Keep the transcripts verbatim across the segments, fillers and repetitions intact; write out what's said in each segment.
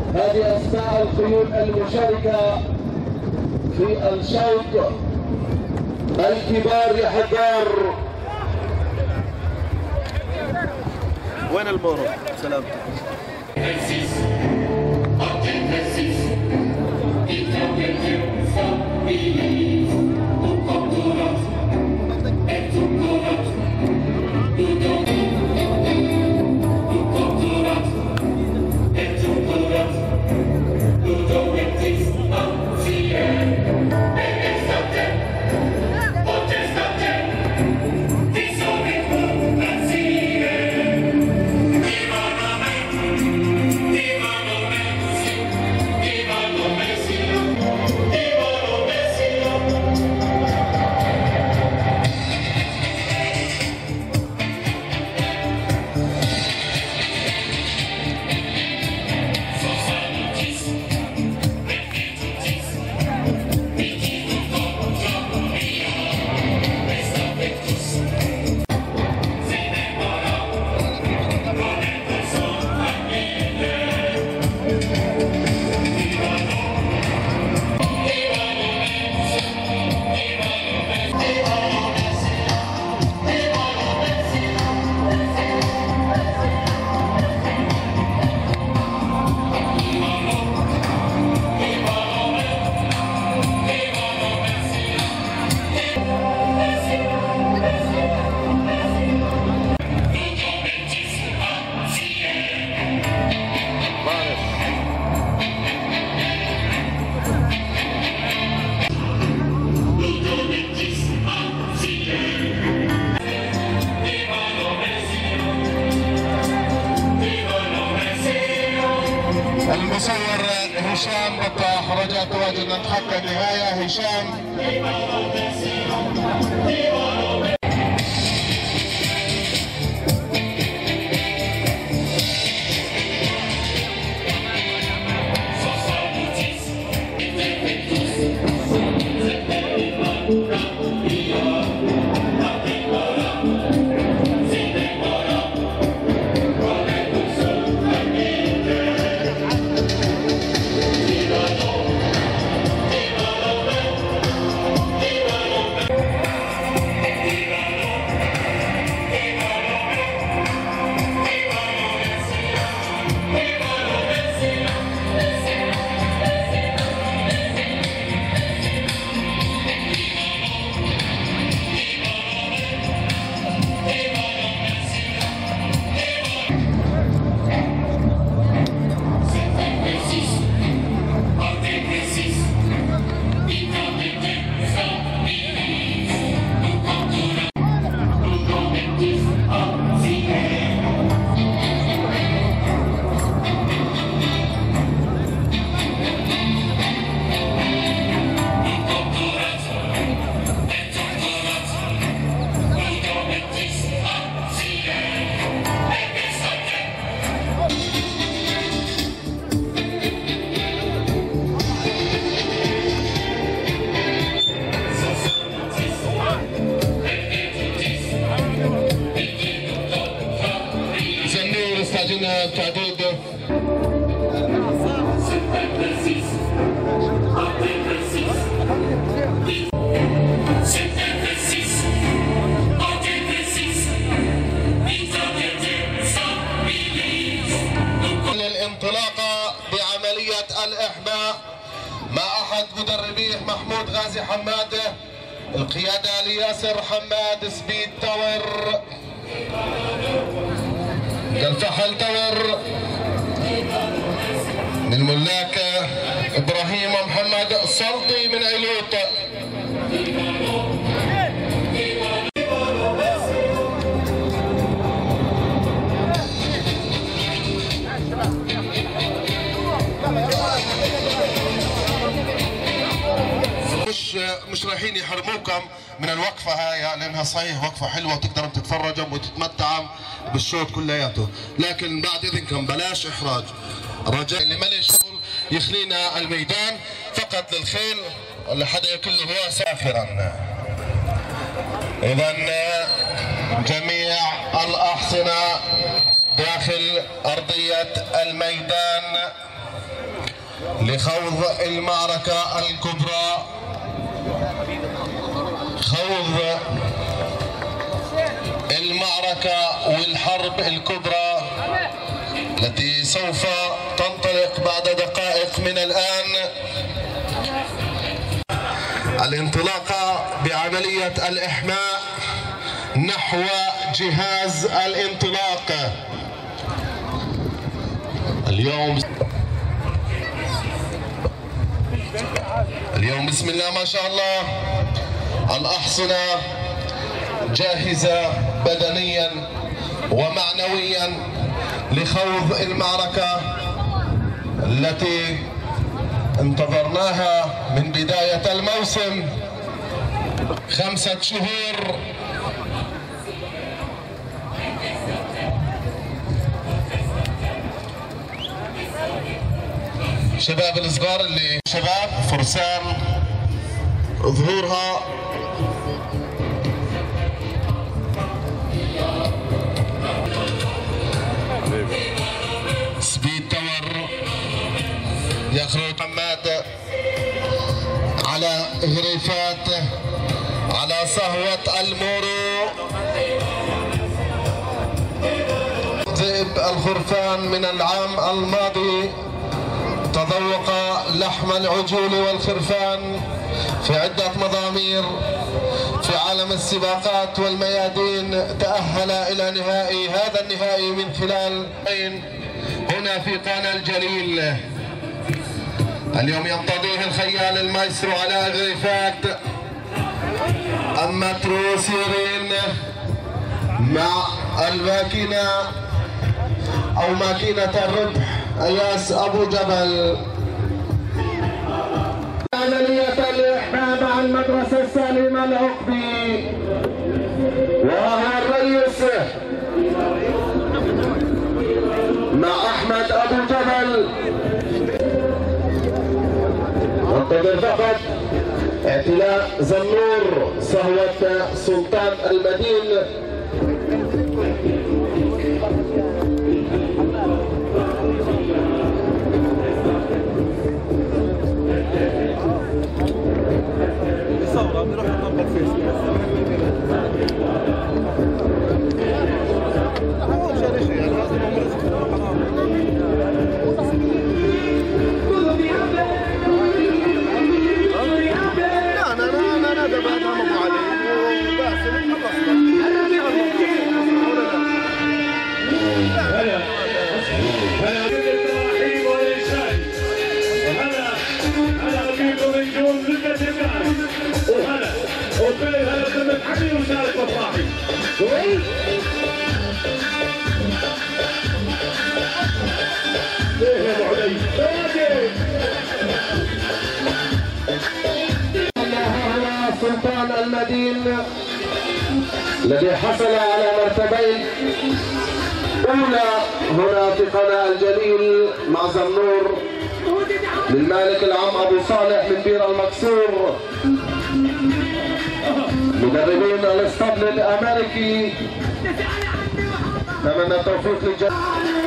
هذه أسماء الخيول المشاركة في الشوط الكبار يا حجار. وين المورو؟ سلام. المصور هشام بطاح رجاء تواجدنا حتى النهاية. هشام استعجلنا التعديد. الانطلاقة بعملية الإحماء مع أحد مدربيه محمود غازي حماده، القيادة لياسر حماد سبيد تاور، الفحل تاور من ملاك ابراهيم ومحمد السلطي من ايلوط. مش مش رايحين يحرموكم من الوقفه هاي لانها صحيح وقفه حلوه وتقدروا تتفرجوا وتتمتعوا بالشوط كلياته، لكن بعد اذنكم بلاش احراج، رجاء اللي مالي شغل يخلينا الميدان فقط للخيل ولا حدا ياكل له هو ساخرا. اذا جميع الاحصنه داخل ارضيه الميدان لخوض المعركة الكبرى، خوض المعركة والحرب الكبرى التي سوف تنطلق بعد دقائق من الآن. الانطلاقة بعملية الإحماء نحو جهاز الانطلاق. اليوم اليوم بسم الله ما شاء الله الأحصنة جاهزة بدنيا ومعنويا لخوض المعركة التي انتظرناها من بداية الموسم خمسة شهور. شباب الصغار اللي شباب فرسان ظهورها سبيد تاور يخرج حماد على غريفات على صهوة المورو. ذئب الخرفان من العام الماضي تذوق لحم العجول والخرفان في عدة مضامير في عالم السباقات والميادين، تأهل إلى نهائي هذا النهائي من خلال هنا في قانا الجليل. اليوم يمتضيه الخيال المايسترو على غريفات أما تروسيرين مع الماكينة أو ماكينة الربح اياس ابو جبل. عملية الإحماء مع المدرسة السالمة العقبي وها الرئيس مع احمد ابو جبل. ننتظر فقط اعتلاء زنور صهوة سلطان المدين. سلطان المدين الذي حصل على مرتبين، أولى هنا في قناة الجليل مع زنور للمالك العام أبو صالح من بير المكسور، مدربين الاسطبل الأمريكي. نتمنى التوفيق للجميع.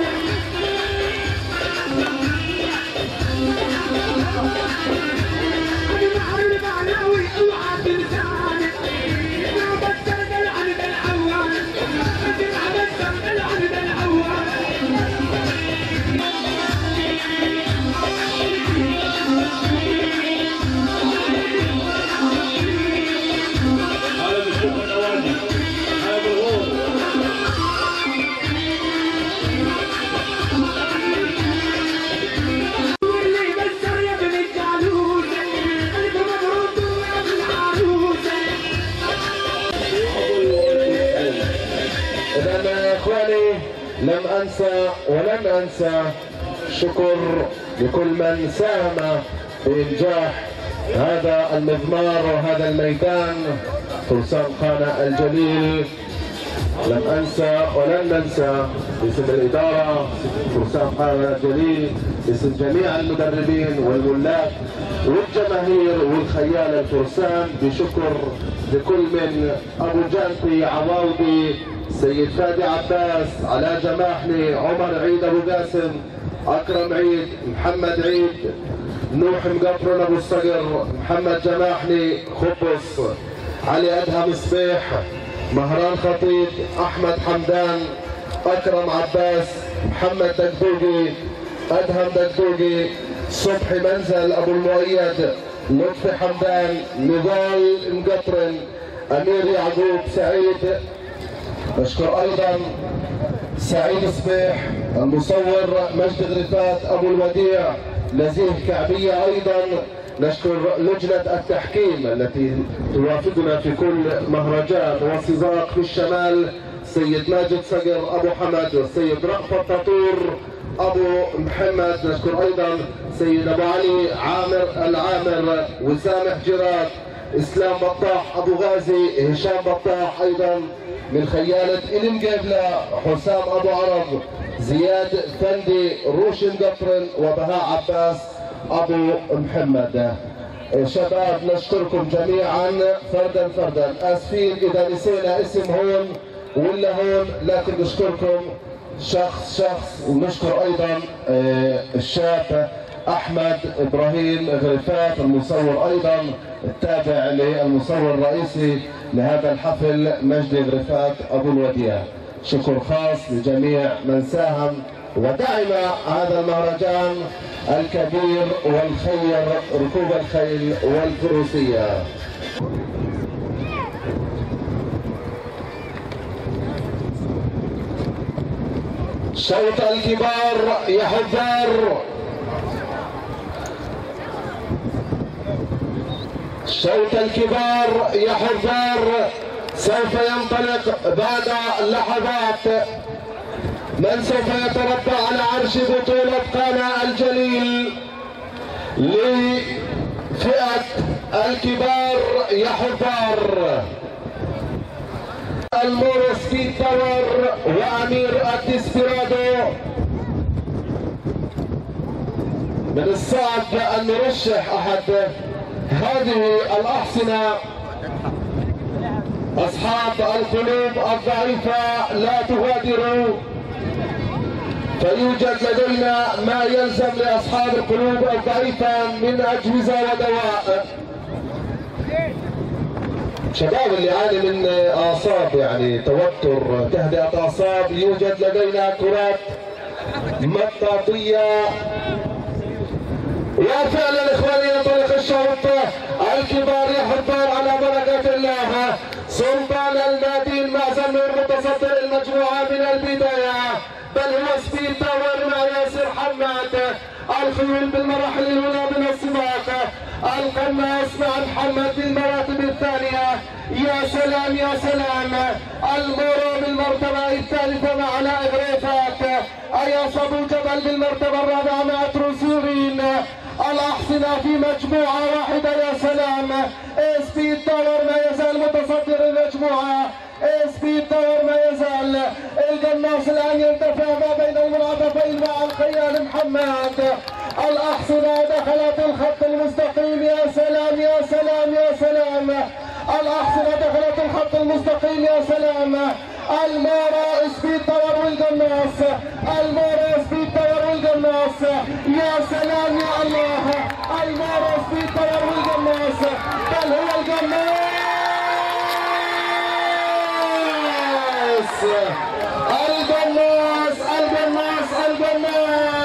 لم أنسى ولن أنسى شكر لكل من ساهم بإنجاح هذا المضمار وهذا الميدان، فرسان قانا الجليل. لم أنسى ولن ننسى باسم الإدارة فرسان قانا الجليل، باسم جميع المدربين والملاك والجماهير والخيال الفرسان، بشكر لكل من أبو جانتي عواوضي، سيد فادي عباس، علاء جماحلي، عمر عيد ابو قاسم، أكرم عيد، محمد عيد، نوح مقطرن أبو الصقر، محمد جماحلي خبص، علي أدهم صبيح، مهران خطيب، أحمد حمدان، أكرم عباس، محمد دقدوقي، أدهم دقدوقي، صبحي منزل أبو المؤيد، لطفي حمدان، نضال مقطرن، أمير يعقوب سعيد. نشكر أيضا سعيد صبيح، المصور مجد غرفات أبو الوديع، نزيه كعبية. أيضا نشكر لجنة التحكيم التي توافقنا في كل مهرجان وسباق في الشمال، السيد ماجد صقر أبو حمد والسيد رأفت تطور أبو محمد. نشكر أيضا سيد أبو علي عامر العامر، وسامح جراد، إسلام بطاح أبو غازي، هشام بطاح أيضا من خيالة إلم قبلة، حسام أبو عرب، زياد فندي، روشن قطرن، وبهاء عباس أبو محمد. شباب نشكركم جميعا فردا فردا، آسفين إذا نسينا اسم هون ولا هون، لكن نشكركم شخص شخص. ونشكر أيضا الشاب أحمد إبراهيم غرفات المصور، أيضا التابع للمصور الرئيسي لهذا الحفل مجدي غرفات أبو الوديع. شكر خاص لجميع من ساهم ودعم هذا المهرجان الكبير والخير، ركوب الخيل والفروسية. شوط الكبار يا حذار، شوط الكبار يا حذار سوف ينطلق بعد لحظات. من سوف يتربع على عرش بطولة قانا الجليل لفئة الكبار يا حذار، المورو سبيد باور وامير الديسبيرادو. من الصعب ان نرشح احد هذه الاحصنه. اصحاب القلوب الضعيفه لا تغادروا، فيوجد لدينا ما يلزم لاصحاب القلوب الضعيفه من اجهزه ودواء. شباب اللي يعاني من اعصاب يعني توتر تهدئه اعصاب، يوجد لدينا كرات مطاطيه. وفعلا اخواني ينطلق الشوط الكبار يا حذار على بركه الله. سلطان المدين مع زنور متصدر المجموعه من البدايه، بل هو سبيد باور مع ياسر حماد. الخيول بالمراحل الاولى من السباق، القناص مع محمد في المراتب الثانيه. يا سلام يا سلام. المورو بالمرتبه الثالثه مع علاء غريفات. اياس ابو جبل بالمرتبه الرابعه مع تروسيورين. الاحصنه في مجموعه واحده يا سلام. سبيد باور ما يزال متصدر المجموعه، سبيد باور ما يزال. القناص الان يندفع ما بين المنعطفين مع الخيال محمد. الاحصنه دخلت الخط المستقيم. يا سلام يا سلام يا سلام. الاحصنه دخلت الخط المستقيم يا سلام. المورو سبيد باور والقناص، المورو سبيد باور والقناص. يا سلام يا الله. المورو سبيد باور والقناص، بل هو القناص. القناص القناص القناص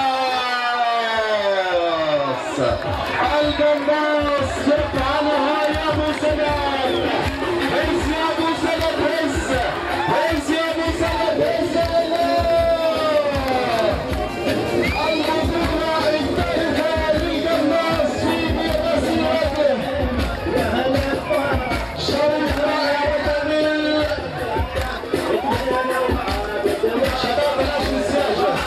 القناص يفعلها يا ابو سند. هز يا ابو سند، هز هز يا ابو سند، هز. البطولة انتهت للقناص في مسيرته. شوط رائع وجميل. شباب بلاش الساجة.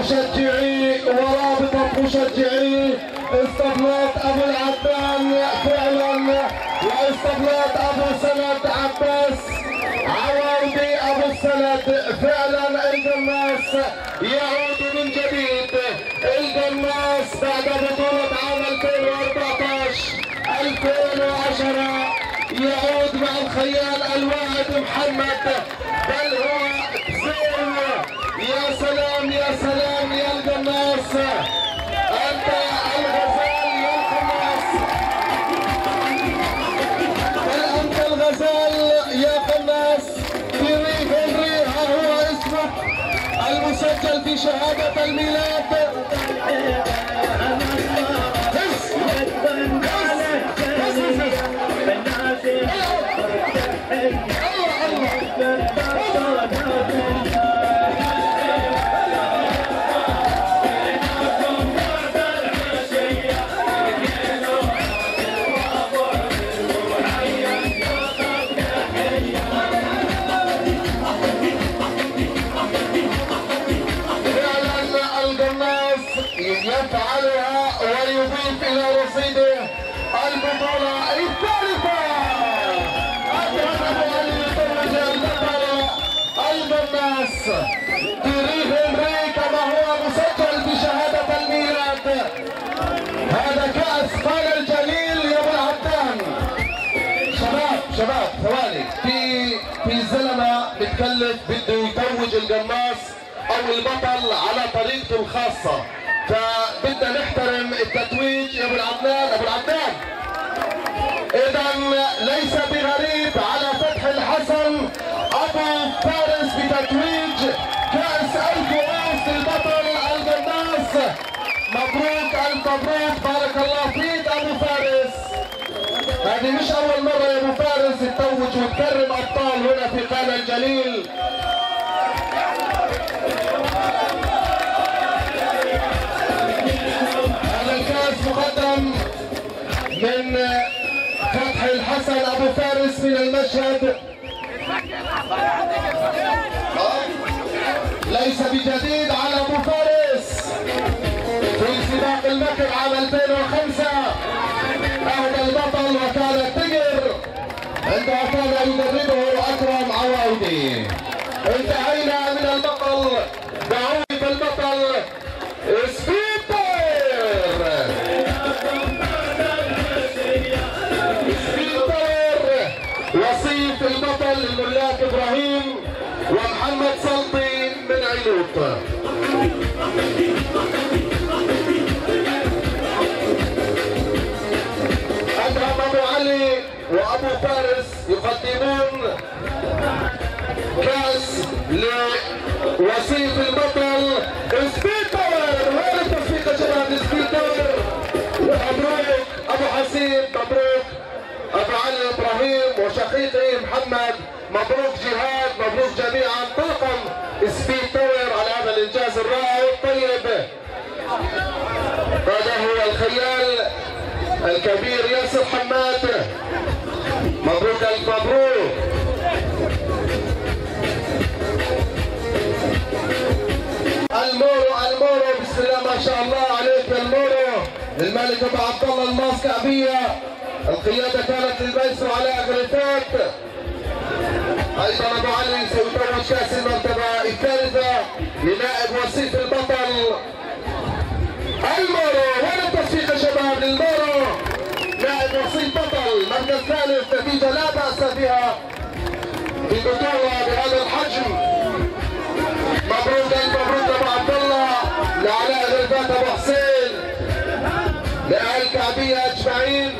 مشجعي ورابطة مشجعي اسطبلات ابو العدان فعلا، واسطبلات ابو سند عباس عواودي ابو السند فعلا. القناص يعود من جديد، القناص بعد بطولة عام ألفين وأربعطعش ألفين وعشرة يعود مع الخيال الواعد محمد، بل هو زين. يا سلام يا سلام يا القناص، انت الغزال يا القناص، بل انت الغزال يا قناص. تيري هنري ها هو اسمك المسجل في شهادة الميلاد. يفعلها ويضيف الى رصيده البطوله الثالثه. اكرم ابو علي يتوج البطل القناص تيري هنري كما هو مسجل في شهاده الميلاد. هذا كاس قال الجليل يا ابو العدان. شباب شباب ثواني، في في زلمه متكلف بده يتوج القناص او البطل على طريقته الخاصه، فبدنا نحترم التتويج يا ابو العدنان. ابو العدنان اذا ليس بغريب على فتح الحسن ابو فارس بتتويج كاس الكؤوس للبطل القناص. مبروك الف مبروك، بارك الله فيك ابو فارس. هذه مش اول مره يا ابو فارس تتوج وتكرم ابطال هنا في قانا الجليل. مقدم من فتح الحسن ابو فارس من المشهد، ليس بجديد على ابو فارس. في سباق المكر عام ألفين وخمسة اهدى البطل وكان التجر عندما كان يدربه اكرم عواودي. انتهينا من البطل، دعوه البطل سبيتر وصيف البطل الملاك ابراهيم ومحمد سلطي من عيلوط. ادهم ابو علي وابو فارس يقدمون كاس لوصيف البطل سبيتر. وين التصفيق يا شباب؟ سبيتر مبروك ابو حسين، مبروك ابو علي ابراهيم وشقيقي محمد، مبروك جهاد، مبروك جميعا طاقم سبيد تاور على هذا الانجاز الرائع والطيب. هذا هو الخيال الكبير ياسر حماد، مبروك الف مبروك. المورو المورو بسم الله ما شاء الله عليك. المورو للملك ابو عبد الله الماسكعبيه، القياده كانت للميسر علاء غريفات. ايضا ابو علي سيتوج كاس المرتبه الثالثه لنائب وصيف البطل المورو. وين التصفيق يا شباب للمورو؟ نائب وصيف بطل مركز ثالث، نتيجه لا باس بها في بطوله بهذا الحجم. مبروك الف مبروك ابو عبد الله لعلاء غريفات ابو حسين لاهل الكعبيه اجمعين.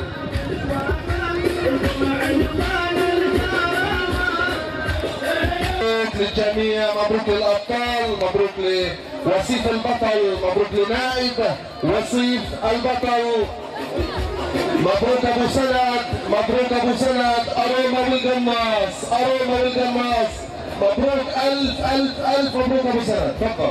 مبروك للجميع، مبروك للابطال، مبروك لوصيف البطل، مبروك لنائب وصيف البطل، مبروك ابو سند، مبروك ابو سند. اروما بالقناص، اروما بالقناص، مبروك الف الف الف مبروك ابو سند. تفضل.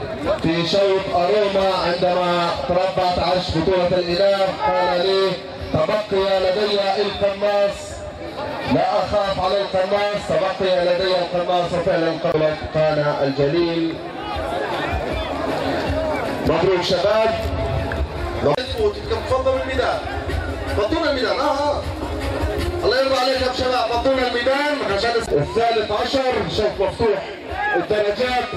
في شوط اروما عندما تربعت عرش بطولة الإناث قال لي تبقي لدي القناص، لا اخاف على القناص، تبقي لدي القناص وفعلا قبل قان الجليل. مبروك شباب. تفضلوا الميدان، فضونا الميدان. اه اه الله يرضى عليكم شباب، فضونا الميدان عشان الثالث عشر. شوف مفتوح الدرجات.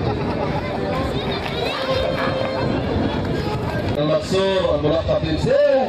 المكسور الملقب بزيو.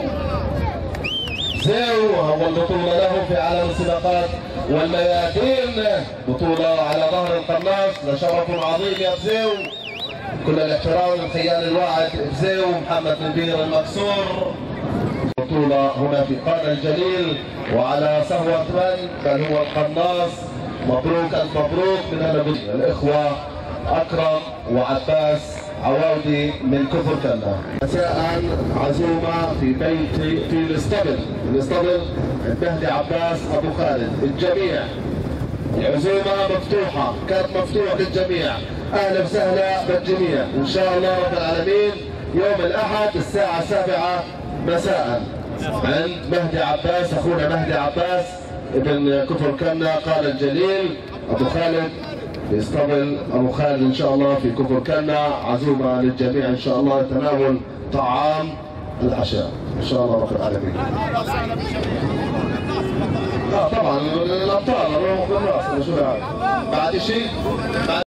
زيو هو البطولة له في عالم السباقات والميادين، بطولة على ظهر القناص، لشرف عظيم يا بزيو. كل الاحترام للخيال الواعد بزيو محمد بن بير المكسور. بطولة هنا في قانا الجليل وعلى سهوة من بل هو القناص. مبروك ألف مبروك من هنا الإخوة أكرم وعباس عواودي من كفر كنا. مساء عزومة في بيت في الاسطبل، الاسطبل مهدي عباس أبو خالد. الجميع عزومة مفتوحة، كانت مفتوحة للجميع. أهلا وسهلا بالجميع إن شاء الله رب العالمين يوم الأحد الساعة السابعة مساء عند مهدي عباس، أخونا مهدي عباس ابن كفر كنا قال الجليل أبو خالد بيستقبل أبو خالد إن شاء الله في كفر كنا. عزومة للجميع إن شاء الله تناول طعام العشاء إن شاء الله رب العالمين. اه طبعا الأبطال الروح بالراس. بعد شيء